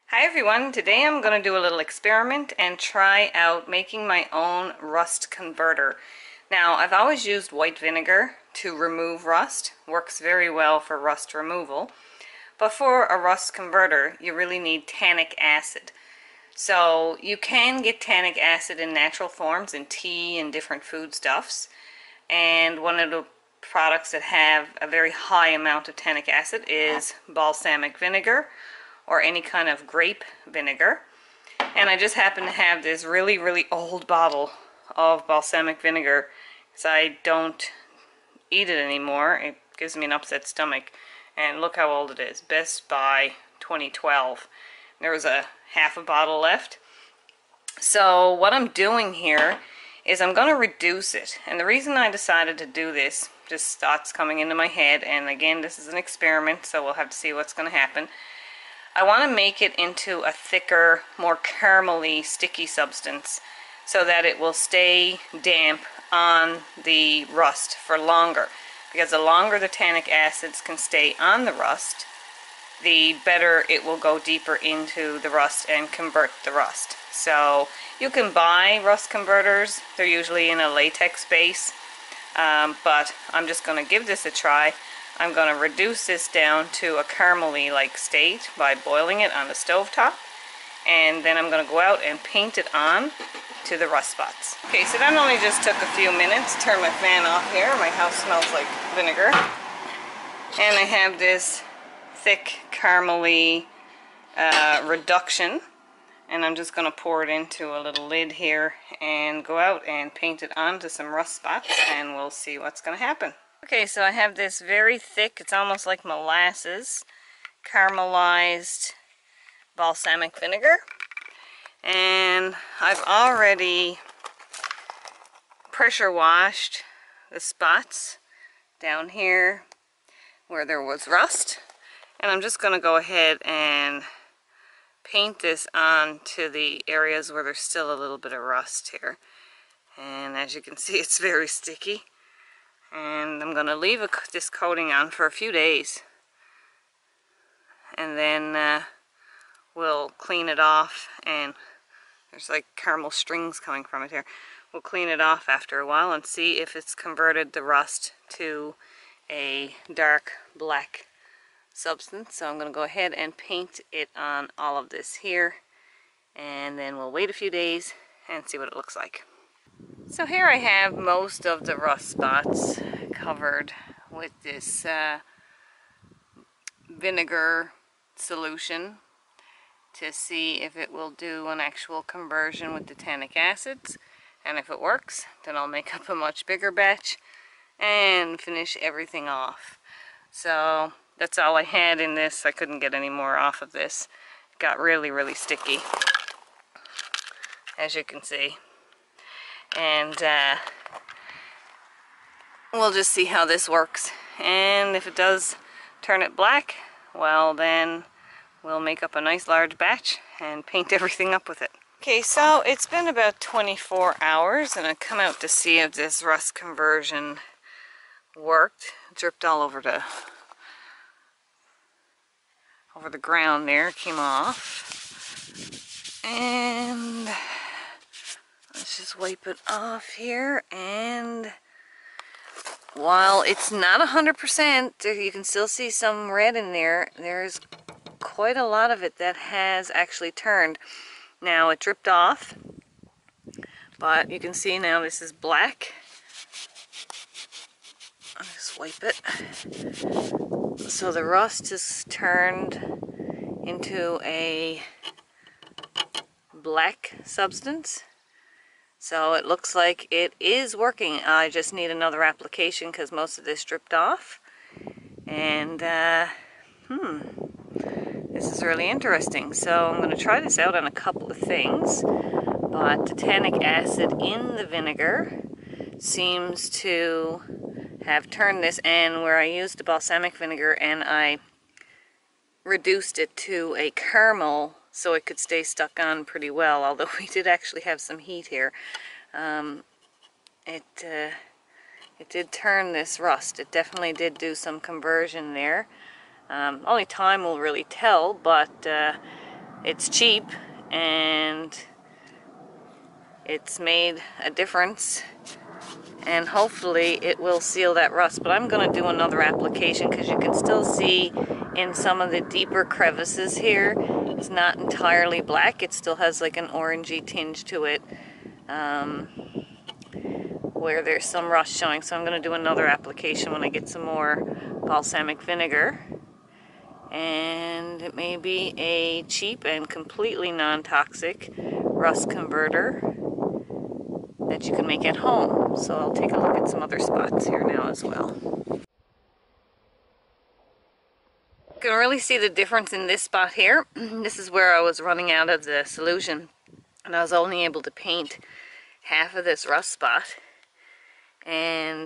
Hi everyone, today I'm going to do a little experiment and try out making my own rust converter. Now I've always used white vinegar to remove rust, works very well for rust removal, but for a rust converter you really need tannic acid. So you can get tannic acid in natural forms in tea and different foodstuffs, and one of the products that have a very high amount of tannic acid is balsamic vinegar or any kind of grape vinegar. And I just happen to have this really old bottle of balsamic vinegar because I don't eat it anymore. It gives me an upset stomach. And look how old it is. Best Buy 2012. There was a half a bottle left. So what I'm doing here is I'm going to reduce it. And the reason I decided to do this, just thoughts coming into my head, and again this is an experiment so we'll have to see what's going to happen. I want to make it into a thicker, more caramelly, sticky substance so that it will stay damp on the rust for longer. Because the longer the tannic acids can stay on the rust, the better it will go deeper into the rust and convert the rust. So you can buy rust converters. They're usually in a latex base, but I'm just going to give this a try. I'm going to reduce this down to a caramely-like state by boiling it on the stovetop, and then I'm going to go out and paint it on to the rust spots. Okay, so that only just took a few minutes. Turn my fan off here. My house smells like vinegar. And I have this thick caramely reduction, and I'm just going to pour it into a little lid here and go out and paint it onto some rust spots, and we'll see what's going to happen. Okay, so I have this very thick, it's almost like molasses, caramelized balsamic vinegar. And I've already pressure washed the spots down here where there was rust. And I'm just going to go ahead and paint this on to the areas where there's still a little bit of rust here. And as you can see, it's very sticky. And I'm going to leave this coating on for a few days, and then we'll clean it off. And there's like caramel strings coming from it here. We'll clean it off after a while and see if it's converted the rust to a dark black substance. So I'm going to go ahead and paint it on all of this here, and then we'll wait a few days and see what it looks like. So here I have most of the rust spots covered with this vinegar solution to see if it will do an actual conversion with the tannic acids. And if it works, then I'll make up a much bigger batch and finish everything off. So that's all I had in this. I couldn't get any more off of this. It got really sticky, as you can see. And we'll just see how this works, and if it does turn it black, well then we'll make up a nice large batch and paint everything up with it. Okay, so it's been about 24 hours and I come out to see if this rust conversion worked. It dripped all over the ground there. It came off, and let's just wipe it off here. And while it's not 100%, you can still see some red in there. There's quite a lot of it that has actually turned. Now it dripped off, but you can see now this is black. I'll just wipe it. So the rust is turned into a black substance. So it looks like it is working. I just need another application because most of this dripped off. And this is really interesting. So I'm going to try this out on a couple of things. But the tannic acid in the vinegar seems to have turned this, and where I used the balsamic vinegar and I reduced it to a caramel so it could stay stuck on pretty well, although we did actually have some heat here. It did turn this rust. It definitely did do some conversion there. Only time will really tell, but It's cheap and it's made a difference, and hopefully it will seal that rust. But I'm going to do another application because you can still see in some of the deeper crevices here, it's not entirely black. It still has like an orangey tinge to it where there's some rust showing. So I'm going to do another application when I get some more balsamic vinegar. And it may be a cheap and completely non-toxic rust converter that you can make at home. So I'll take a look at some other spots here now as well. You can really see the difference in this spot here. This is where I was running out of the solution, and I was only able to paint half of this rust spot. And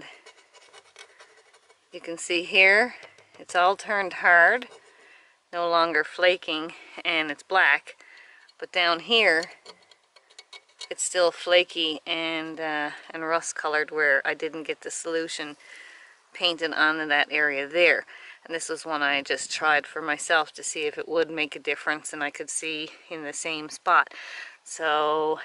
you can see here, it's all turned hard, no longer flaking, and it's black. But down here, it's still flaky and rust colored where I didn't get the solution painted onto that area there. And this was one I just tried for myself to see if it would make a difference, and I could see in the same spot. So,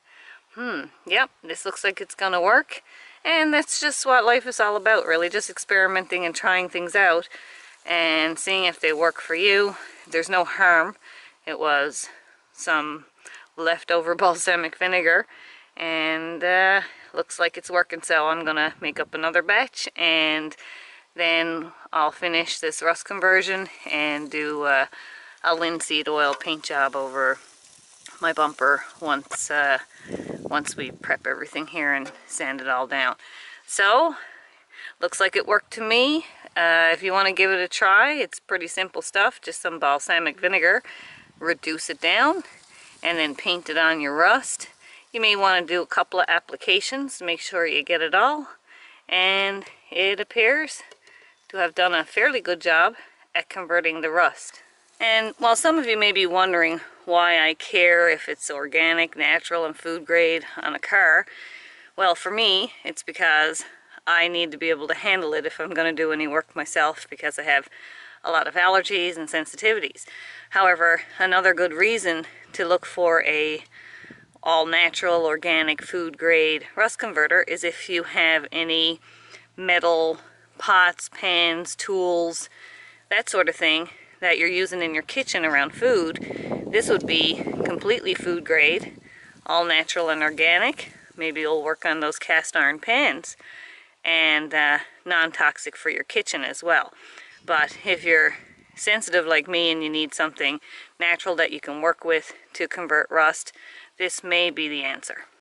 yep, this looks like it's gonna work. And that's just what life is all about, really, just experimenting and trying things out and seeing if they work for you. There's no harm. It was some leftover balsamic vinegar, and looks like it's working. So I'm gonna make up another batch, and then I'll finish this rust conversion and do a linseed oil paint job over my bumper once we prep everything here and sand it all down. So looks like it worked to me. If you want to give it a try, it's pretty simple stuff. Just some balsamic vinegar, reduce it down, and then paint it on your rust. You may want to do a couple of applications to make sure you get it all, and it appears to have done a fairly good job at converting the rust. And while some of you may be wondering why I care if it's organic, natural, and food grade on a car, well, for me, it's because I need to be able to handle it if I'm going to do any work myself, because I have a lot of allergies and sensitivities. However, another good reason to look for a all-natural, organic, food-grade rust converter is if you have any metal pots, pans, tools, that sort of thing that you're using in your kitchen around food. This would be completely food grade, all natural and organic. Maybe you'll work on those cast iron pans, and non-toxic for your kitchen as well. But if you're sensitive like me and you need something natural that you can work with to convert rust, this may be the answer.